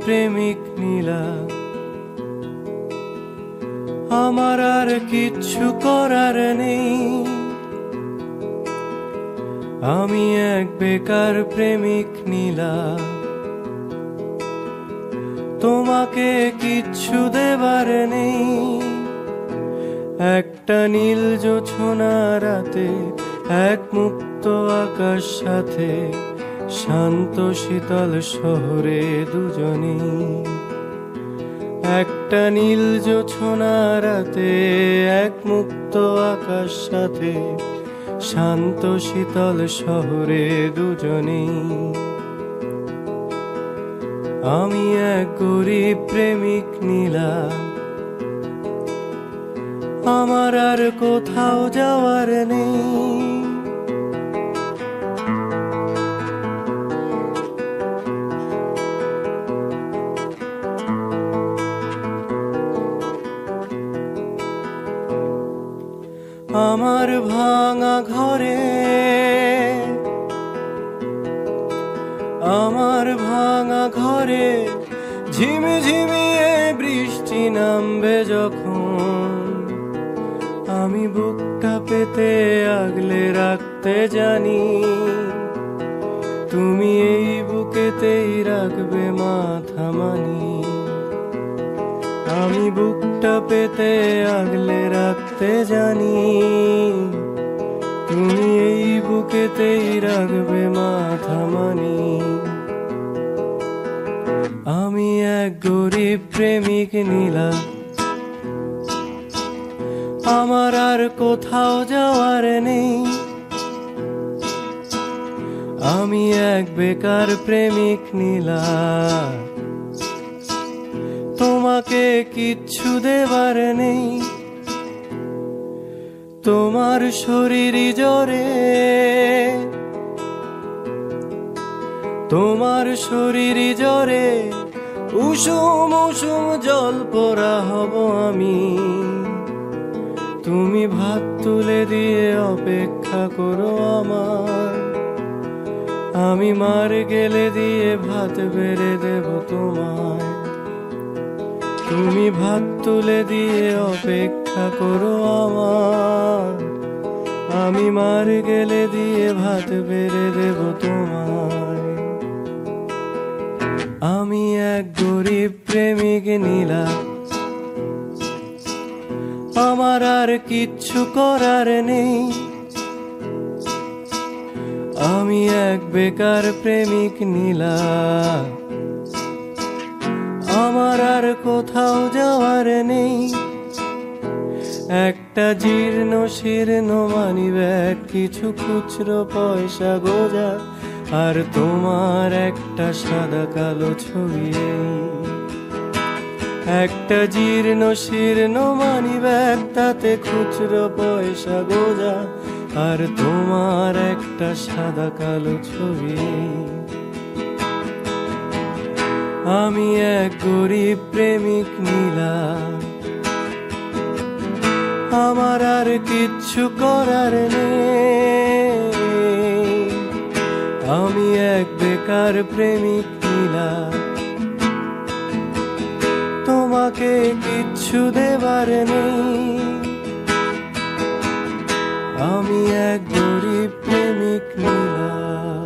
প্রেমিক নীলা, আমার আর কিচ্ছু করার নেই। আমি এক বেকার প্রেমিক নীলা, তোমাকে কিচ্ছু দেবার নেই। একটা নীল জোছনা রাতে, এক মুক্ত আকাশ সাথে, শান্ত শীতল শহরে দুজনে। একটা নীল জোছনা রাতে, এক মুক্ত আকাশ সাথে, শান্ত শীতল শহরে দুজনে। আমি এক গরিব প্রেমিক নীলা, আমার আর কোথাও যাওয়ার নেই। আমার ভাঙা ঘরে, আমার ভাঙা ঘরে ঝিমিঝিমিয়ে বৃষ্টি নামবে যখন, আমি বুকটা পেতে আগলে রাখতে জানি, তুমি এই বুকেতেই রাখবে মাথা মানি। আমি বুকটা পেতে আগলে রাখতে জানি, তুমি এই বুকেতেই রাখবে মাথা মানি। আমি এক গরিব প্রেমিক নীলা, আমার আর কোথাও যাওয়ার নেই। আমি এক বেকার প্রেমিক নীলা, তোমাকে কিচ্ছু দেবার নেই। তোমার শরীরই জ্বরে, তোমার শরীরই জ্বরে, উষুম উষুম জল পড়া হব আমি। তুমি ভাত তুলে দিয়ে অপেক্ষা করো আমার, আমি মার গেলে দিয়ে ভাত বেড়ে দেব তোমায়। তুমি ভাত তুলে দিয়ে অপেক্ষা করো আমার, আমি মার গেলে দিয়ে ভাত বেড়ে দেব তোমায়। আমি এক গরিব প্রেমিক নীলা, আমার আর কিচ্ছু করার নেই। আমি এক বেকার প্রেমিক নীলা, আমার আর কোথাও যাওয়ার নেই। একটা জীর্ণ শীর্ণ মানিব্যাগ, কিছু খুচরো পয়সা গোজা, আর তোমার একটা সাদা কালো ছবি। একটা জীর্ণ শীর্ণ মানিব্যাগ, তাতে খুচরো পয়সা গোজা, আর তোমার একটা সাদা কালো ছবি। আমি এক গরিব প্রেমিক নীলা, আমার আর কিচ্ছু করার নেই। আমি এক বেকার প্রেমিক নীলা, তোমাকে কিচ্ছু দেবার নেই। আমি এক গরিব প্রেমিক নীলা।